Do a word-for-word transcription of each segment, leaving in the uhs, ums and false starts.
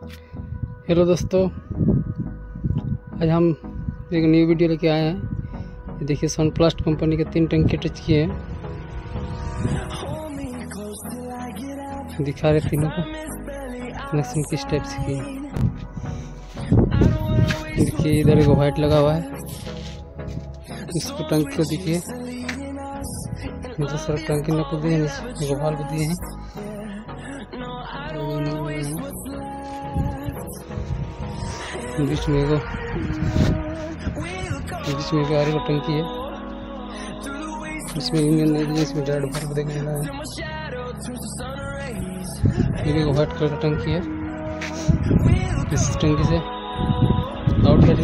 Hello दोस्तों, आज हम एक न्यू वीडियो लेके आए हैं। ये देखिए, सनप्लास्ट कंपनी के तीन टंकी टच किए हैं। दिखा रहे तीनों का कनेक्शन किस टाइप से किए। देखिए, इधर एक वाइट लगा हुआ है। इसको टंकी को देखिए, सारा टंकी न को दिए, नीचे वाल्व दिए हैं। बीच में एगो बीच में गाड़ी का टंकी है। इसमें इंजन नहीं दिया, इसमें डायरेक्ट वाल्व देखने लगा है। ये व्हाइट कलर का टंकी है। इस टंकी से आउटलेट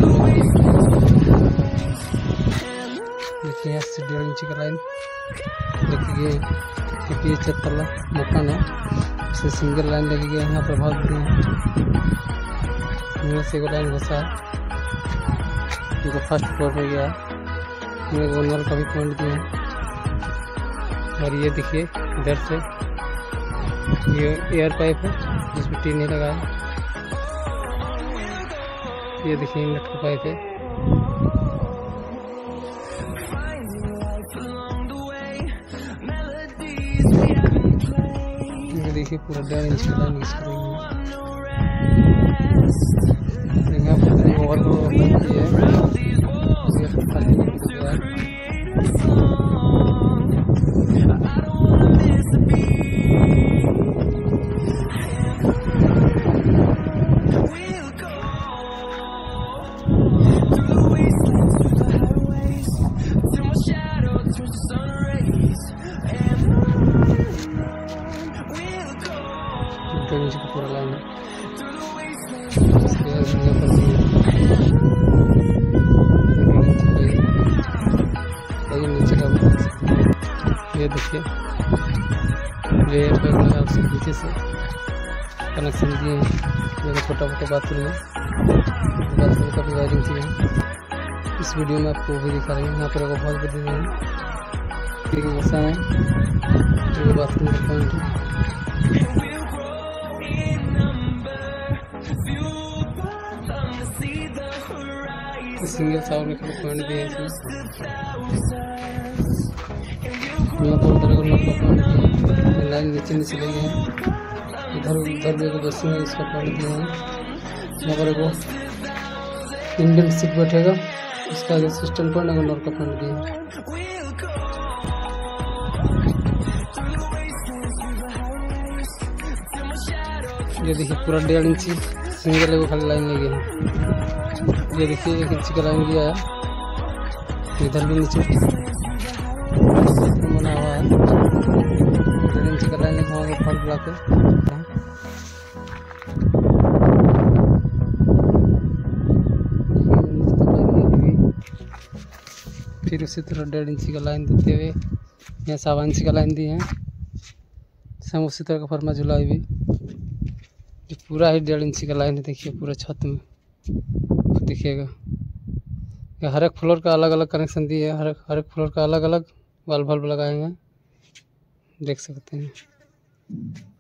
देखिए, यहाँ से डेढ़ इंच का लाइन देखिए, क्योंकि ये छत वाला मकान है, इसे सिंगल लाइन लगी गई है। यहाँ पर बहुत से लाइन घुसा है, जो फर्स्ट फ्लोर में गया है। ओनर का भी पॉइंट दिए हैं। और ये देखिए, इधर से ये एयर पाइप है जिसमें टी नहीं लगा है। ये देखिए, नट का पाइप है। ये देखिए, पूरा डेढ़ इंच की लाइन यूज करेंगे। और पूरा लाइन है। नीचे का ये देखिए, ये उससे नीचे से कनेक्शन दिए हैं। ये छोटा मोटा बाथरूम है, बाथरूम का भी वायरिंग किए हैं। इस वीडियो में आपको भी दिखा रहे हैं। यहाँ पर बहुत बड़ी है, बसा है, जो बाथरूम का पॉइंट है। सिंगल साउंड का पॉइंट भी है इसमें। यहाँ पर उधर को नट का पॉइंट दिया है। लाइन नीचे नीचे लगी है। इधर उधर भी एक बस में इसका पॉइंट दिया है। यहाँ पर एगो इंडियन सीट बैठेगा, इसका सिस्टम पॉइंट एगो नट का पॉइंट दिया है। ये देखिए, पूरा डेढ़ इंची सिंगल एगो खाली लाइन लगी है। ये देखिए, एक इंच का लाइन दिया है। इधर भी नीचे बना हुआ है, डेढ़ इंच का लाइन लगा हुआ फल बुला के। फिर उसी तरह डेढ़ इंची का लाइन देते हुए यहाँ सवा इंच का लाइन दिए हैं। सब उसी तरह का फरमा जुलाई भी पूरा ही डेढ़ इंची का लाइन है। देखिए, पूरा छत में देखिएगा। हर एक फ्लोर का अलग अलग कनेक्शन दिए है। हर एक हर एक फ्लोर का अलग अलग वाल्व लगाए हैं, देख सकते हैं।